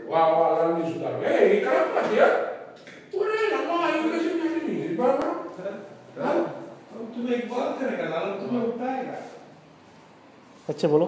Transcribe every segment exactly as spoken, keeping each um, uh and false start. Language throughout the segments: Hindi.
Wah, wah, lalu sudah. Eh, kenapa dia? Udah, lama itu ke sini ini. Di mana? Hah? तुम एक बात करेगा ना तुम्हें उठाएगा अच्छा बोलो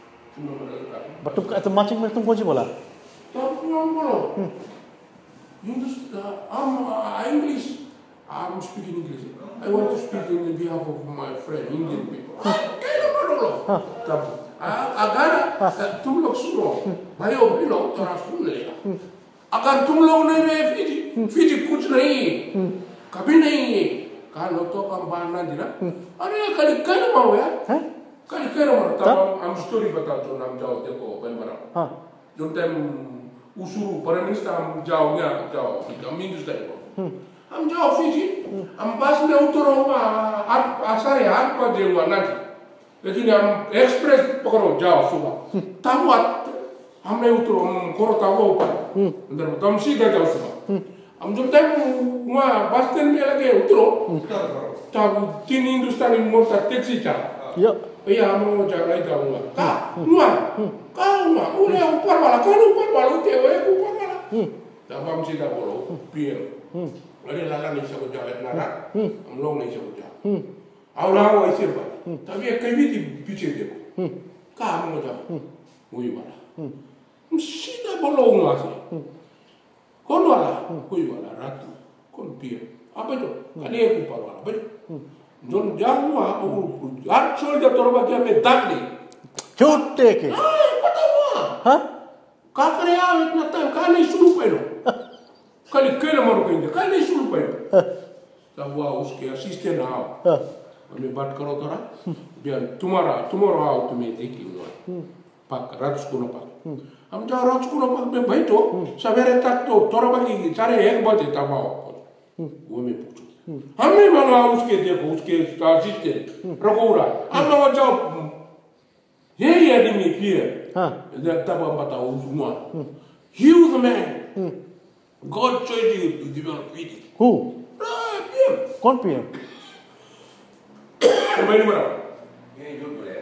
बट तुम तुम माचिंग में तुम कौन सी बोला तुम कौन बोलो English I'm English I'm speaking English I want to speak in behalf of my friend Indian people क्या बोलो तब अगर तुम लोग सुनो भाई और भी लोग थोड़ा सुन लेगा अगर तुम लोग नहीं रहे फिजी फिजी कुछ नहीं कभी नहीं kalau to kan bana dira are kali kali mau ya kali kali mau ta am story bata to nam jao de ko Bainimarama ha jom tem usuru Prime Minister am jao nya jao am ministerial ko am jao Fiji am bas me utoro ma asare an ko de wa nati lekin am express pokoro jao suba tamuat am me utoro koro tawo pa ndar tam si da jao suba am jom tem ma basten me lagi utro tahu tin Hindustan ini mau tak taxi cah ya iya mau jaga lagi tahu nggak kah nuan kau nggak udah upar wala kau upar wala udah ya upar wala tapi am sih tak boleh biar ada lala nih saya jaga nara am long nih saya jaga awal awal isir bah tapi ya kayak gitu bicara dia kah mau jaga ui wala sih tak boleh nggak sih kau wala ui wala Ratu kon biar apa itu kali aku parwala apa itu jon jamu apa ar soldier torba kya me dagli tʃoʻsɛia ah pata hua ha ka kare a itna time kali shuru pelo kali kele maru kende kali shuru pelo ta hua uske assistant आओ हमें बात करो थोड़ा बिहान तुम्हारा tomorrow आओ तुम्हें देखी हुआ pak ratus kuno pak हम जाओ ratus kuno pak में बैठो सवेरे तक तो थोड़ा बाकी चारे एक बजे तक आओ वो मैं पूछूं हमें मालूम है उसके देखो उसके असिस्टेंट रघुरा हम लोग जाओ ये ये आदमी फिर हाँ तब हम बताओ उसको he was the man God chose you to develop Fiji who P M कौन P M Bainimarama ये जो बोले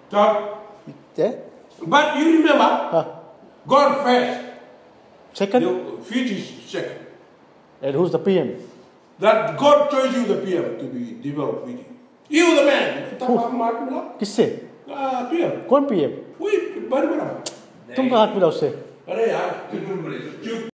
तब yeah but you remember हाँ God first second Fiji second and who's the P M that God chose you the P M to be developed Fiji. You the man. Who? किससे? Ah, P M. कौन P M? वही Bainimarama. तुम कहाँ हाथ मिला उससे? अरे यार